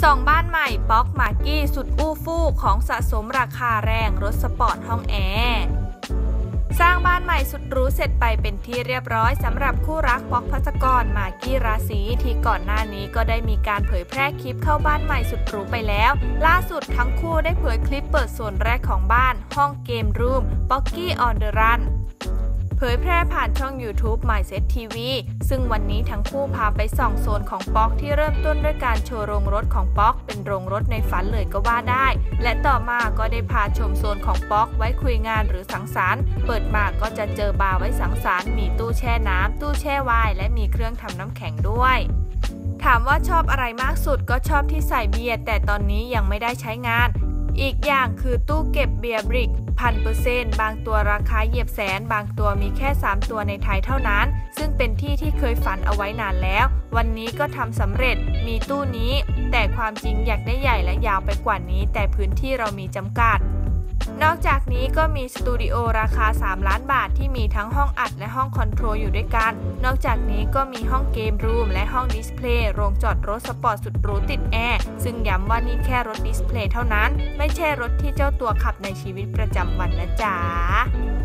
2บ้านใหม่ป๊อกมากกี้สุดอู้ฟู่ของสะสมราคาแรงรถสปอร์ตห้องแอร์สร้างบ้านใหม่สุดหรูเสร็จไปเป็นที่เรียบร้อยสำหรับคู่รักป๊อกภัสกรมากกี้ราศีที่ก่อนหน้านี้ก็ได้มีการเผยแพร่คลิปเข้าบ้านใหม่สุดหรูไปแล้วล่าสุดทั้งคู่ได้เผยคลิปเปิดโซนแรกของบ้านห้องเกมรูมป๊อกกี้ออนเดอะรันเผยแพร่ผ่านช่อง YouTube MySet TV ซึ่งวันนี้ทั้งคู่พาไปส่องโซนของป๊อกที่เริ่มต้นด้วยการโชว์โรงรถของป๊อกเป็นโรงรถในฝันเลยก็ว่าได้และต่อมาก็ได้พาชมโซนของป๊อกไว้คุยงานหรือสังสรรค์เปิดมาก็จะเจอบาร์ไว้สังสรรค์มีตู้แช่น้ำตู้แช่ไวน์และมีเครื่องทำน้ำแข็งด้วยถามว่าชอบอะไรมากสุดก็ชอบที่ใส่เบียร์แต่ตอนนี้ยังไม่ได้ใช้งานอีกอย่างคือตู้เก็บเบียร์บริก1,000%บางตัวราคาเหยียบแสนบางตัวมีแค่3ตัวในไทยเท่านั้นซึ่งเป็นที่เคยฝันเอาไว้นานแล้ววันนี้ก็ทำสำเร็จมีตู้นี้แต่ความจริงอยากได้ใหญ่และยาวไปกว่านี้แต่พื้นที่เรามีจำกัดนอกจากนี้ก็มีสตูดิโอราคา3ล้านบาทที่มีทั้งห้องอัดและห้องคอนโทรลอยู่ด้วยกันนอกจากนี้ก็มีห้องเกมรูมและห้องดิสเพลย์โรงจอดรถสปอร์ตสุดหรูติดแอร์ซึ่งย้ำว่านี่แค่รถดิสเพลย์เท่านั้นไม่ใช่รถที่เจ้าตัวขับในชีวิตประจำวันนะจ๊ะ